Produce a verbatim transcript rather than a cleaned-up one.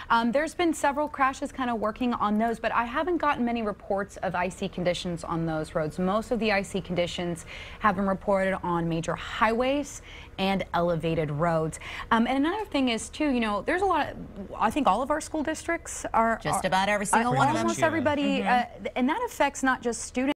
Um, there's been several crashes kind of working on those, but I haven't gotten many reports of icy conditions on those roads. Most of the icy conditions have been reported on major highways and elevated roads. Um, and another thing is too, you know, there's a lot of, I think all of our school districts are just are, about every single uh, one of them. Almost everybody, mm-hmm. uh, and that affects not just students.